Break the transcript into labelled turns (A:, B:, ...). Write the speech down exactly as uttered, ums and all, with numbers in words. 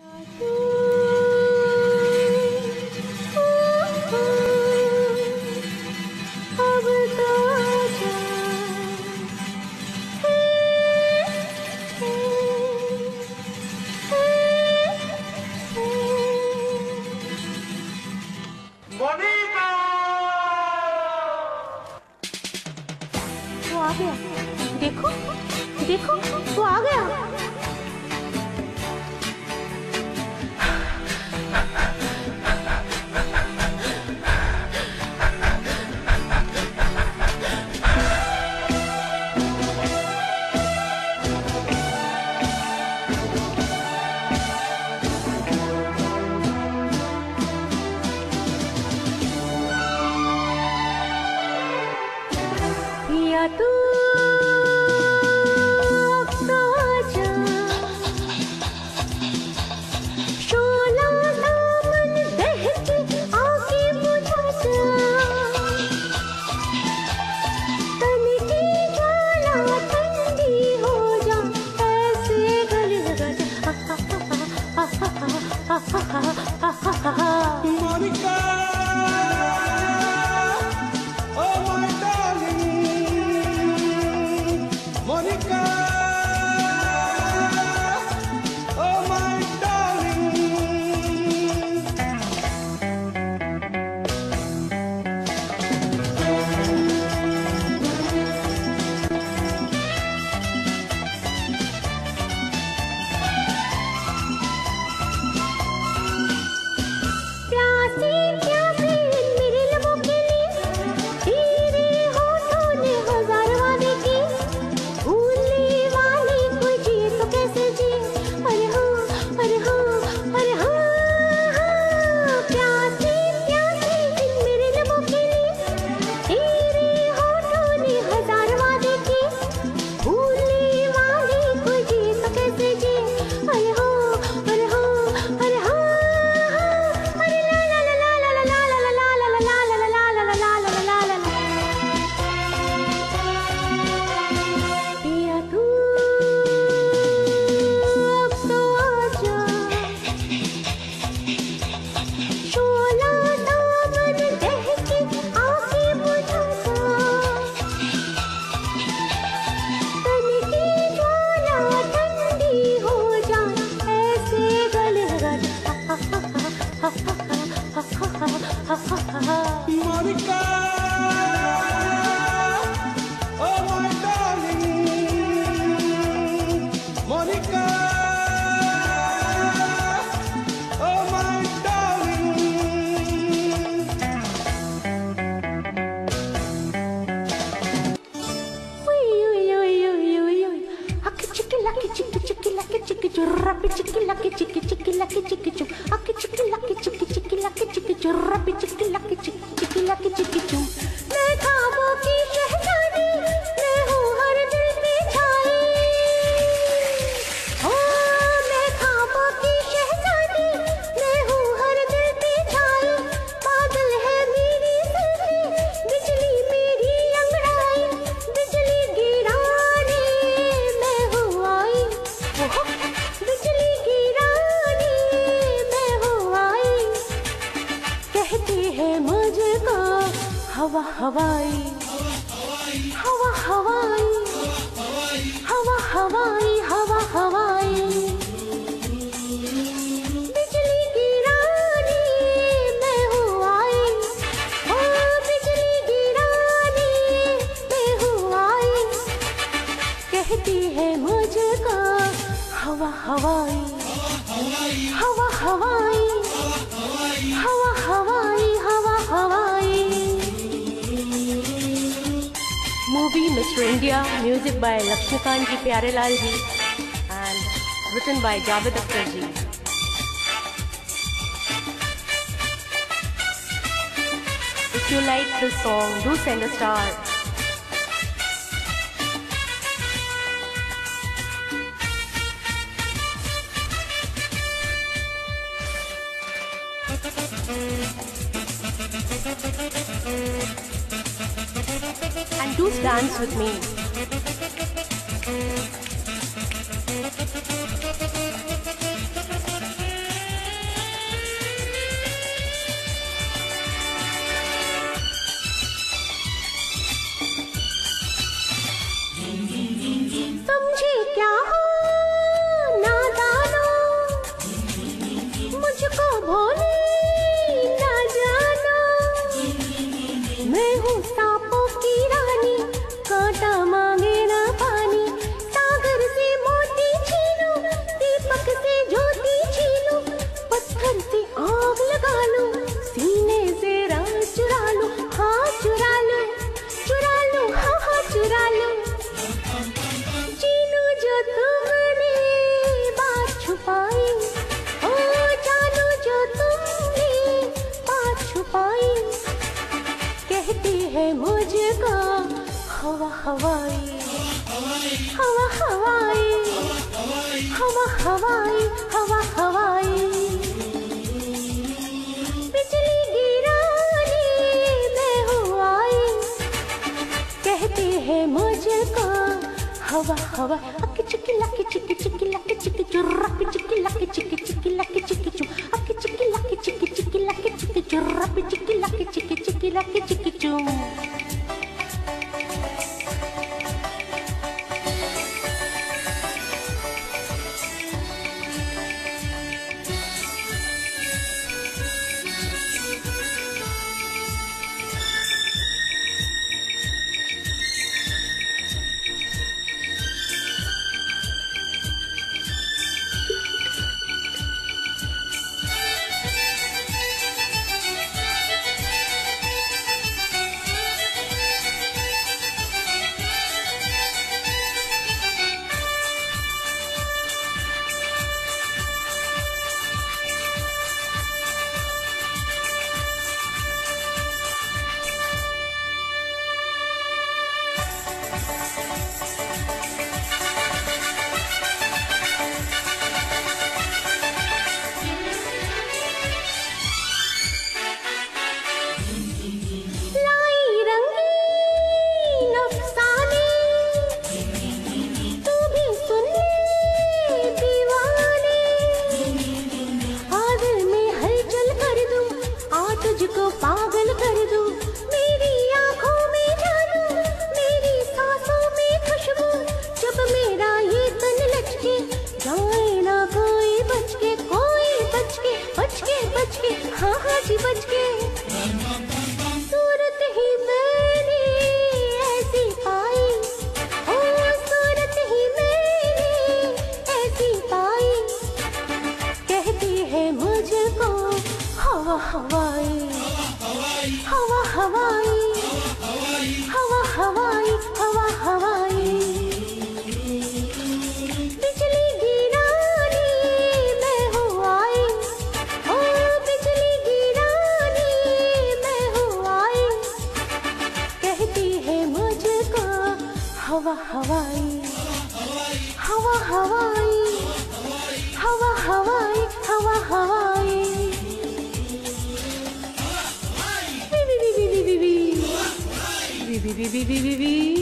A: देखो देखो वो आ गया। या तू
B: Monica, oh my darling, Monica, oh my darling.
A: प्यासी प्यासी मेरे लबों के लिए तेरे होठों ने हजार वादे की, भूलने वाली कोई जिए तो कैसे जिए। अरे हाँ अरे हाँ अरे हाँ हाँ। प्यासी प्यासी मेरे लबों के लिए तेरे होठों ने हजार वादे की, भूलने वाली कोई जिए तो कैसे जिए। अरे हाँ अरे हाँ अरे हाँ अरे ला ला ला ला ला ला ला ला ला ला ला ला ला ला ला ला ला। पिया तू अब तो आजा, शोला दामन दहके आके बुझा जा, तन की ज्वाला ठंडी हो जाए ऐसे गले लगा जा।
B: Monica, oh my darling, Monica, oh my darling.
A: Uy uy uy uy uy uy, aki chiki laki chiki chiki laki chiki churrapi chiki laki chiki chiki laki chiki chum, aki chiki laki chiki chiki laki chiki churrapi chiki laki chiki chiki laki chiki chum। मैं ख्वाबों की शहजादी, मैं हूँ हर दिल पे छाई। ओ मैं ख्वाबों की शहजादी, मैं हूँ हर दिल पे छाई। बादल है मेरी सर्दी, बिजली मेरी अंगड़ाई, बिजली गिराने मैं हूँ आई। ओहो बिजली गिराने मैं हूँ आई, कहती है मुझको हवा हवाई, हवा हवाई, हवा हवाई, हवा हवाई। बिजली गिराने मैं हूँ आई, ओ बिजली गिराने मैं हूँ आई, कहती है मुझको हवा हवाई, हवा हवाई, हवा हवाई, हवा हवाई। Movie Mister India, music by Laxmikant ji Pyarelal ji and written by Javed Akhtar ji. If you like this song, do send a star. And do dance with me. समझे क्या हो नादानो, मुझको भोले ना जानो। मैं हूँ सांपों की रानी, कांटा मांगे ना पानी। सागर से मोती छीनो, दीपक से ज्योति छीनो, पत्थर से आग लगा लो, सीने से राह चुरा लो। हाँ चुरा लो, चुरा लो, हाँ हाँ चुरा लो। चीनू जो तुमने बात छुपाई, ओ जानू जो तुमने बात छुपाई। कहती है मुझको हवा हवाई, हवा हवाई, हवा हवाई, हवा हवाई। बिजली गिराने मैं हूँ आई, कहती है मुझको हवा हवा। अक्की चिक्की लक्की चिक्की चिक्की लक्की चिक्की चुर्रपी चिक्की लक्की चिक्की चिक्की लक्की चिक्की चू। अक्की चिक्की लक्की चिक्की चिक्की लक्की चिक्की चुर्रपी चिक्की लक्की चिक्की चिक्की लक्की चिक्की चू। तुझको पागल कर दूं, मेरी आंखों में जादू, मेरी सांसों में खुशबू। जब मेरा ये तन लचके, जाए ना कोई बच के, कोई बच के, बच के, बच के, हाँ हाँ जी बच के। सूरत ही मैंने ऐसी पाई, ओ सूरत ही मैंने ऐसी पाई। कहती है मुझको हवा हवाई, हवा हवाई, हवा हवाई, हवा हवाई। बिजली गिरानी मैं हूँ आई, ओ बिजली गिरानी मैं हूँ आई। कहती है मुझको हवा हवाई, हवा हवाई, हवा हवाई, हवा हवाई। Bee bee bee bee bee bee.